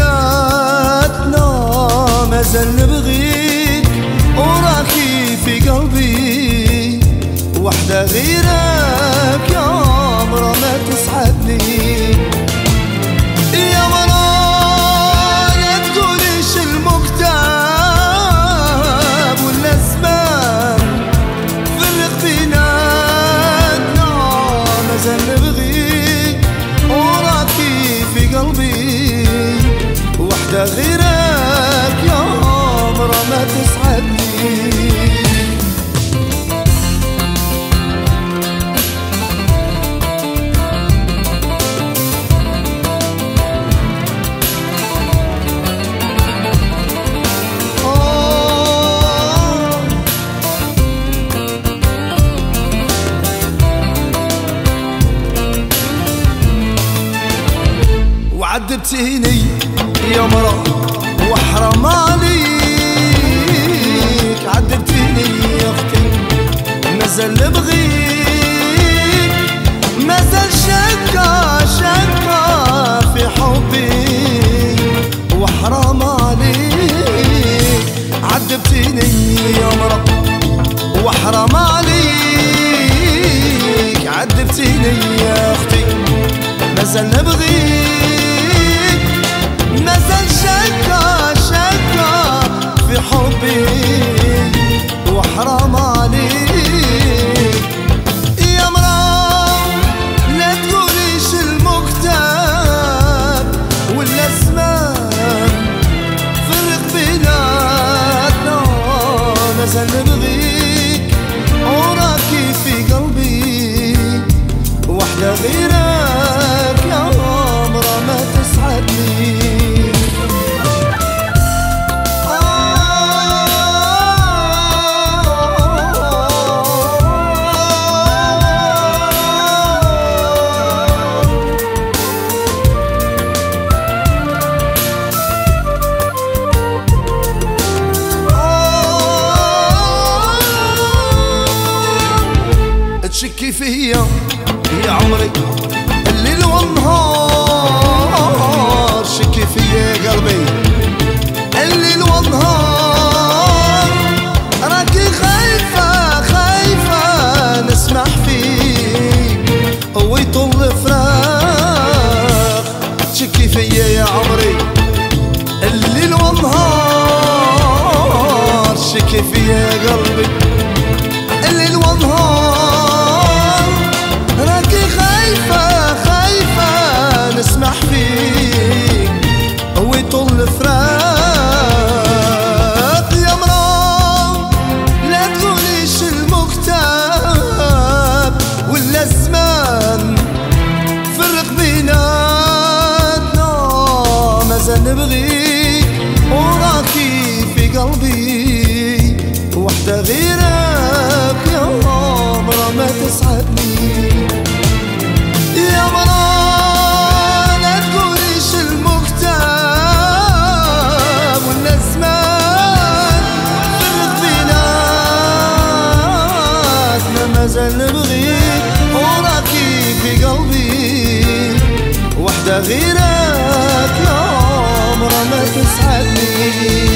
بيناتنا مازال نبغيك وراكي في قلبي، وحدة غيرك يا مرا ما تسعدني. يا مرا لا تقوليش المكتاب ولا الزمان فرق بيناتنا مازال نبغيك وراكي في قلبي، وحدة غيرك يا مرا ما تسعدني. عذبتيني يا مرا وحرام عليك، عذبتيني يا اختي مازال نبغيك، مازال شكا في حبي وحرام عليك. عذبتيني يا مرا وحرام عليك، عذبتيني يا اختي مازال نبغيك، مازال شكا في حبي وحرام عليك. يا مرا لا تقوليش المكتاب ولا الزمان فرق بيناتنا مازال نبغيك وراكي في قلبي، وحدة غيرك يا مرا ما تسعدني. تشكي فيا يا عمري الليل والنهار، شكي فيا قلبي الليل والنهار، راكي خايفة نسمح فيك ويطل فراق. تشكي فيا يا عمري الليل والنهار، شكي فيا قلبي الليل والنهار، راكي خايفة نسمح فيك ويطل فراق. يا مرا لا تقوليش المكتاب ولا الزمان فرق بيناتنا مازال نبغيك وراكي في قلبي، وحدة غيرك يا مرا ما تسعدني. يا مرا لا تقوليش المكتاب ولا الزمان فرق بيناتنا مازال نبغيك وراكي في قلبي، وحدة غيرك يا مرا ما تسعدني.